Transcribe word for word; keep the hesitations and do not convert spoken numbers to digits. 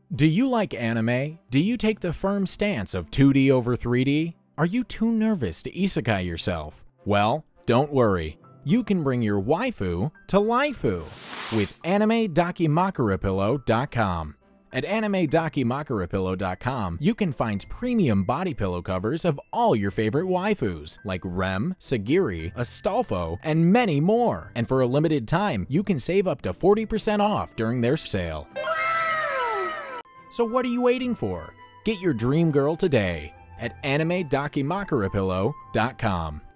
Do you like anime? Do you take the firm stance of two D over three D? Are you too nervous to isekai yourself? Well, don't worry. You can bring your waifu to laifu with anime dakimakura pillow dot com. At anime dakimakura pillow dot com, you can find premium body pillow covers of all your favorite waifus, like Rem, Sagiri, Astolfo, and many more. And for a limited time, you can save up to forty percent off during their sale. Wow! So what are you waiting for? Get your dream girl today at anime dakimakura pillow dot com.